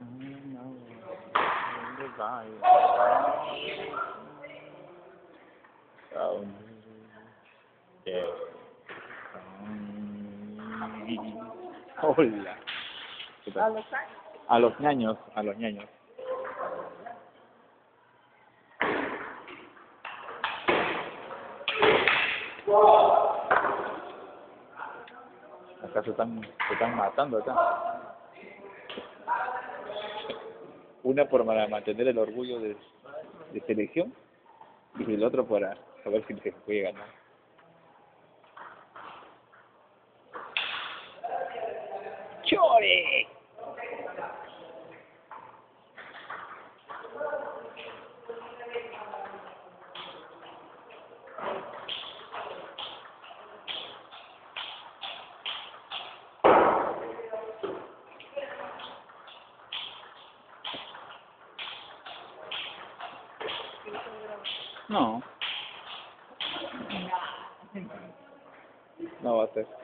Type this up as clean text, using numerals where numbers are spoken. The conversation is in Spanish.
Hola. ¿Qué tal? A los ñaños, a los ñaños. Acá se están matando acá. Una para mantener el orgullo de selección y el otro para saber si se puede ganar. ¡Chore! No. No va a ser.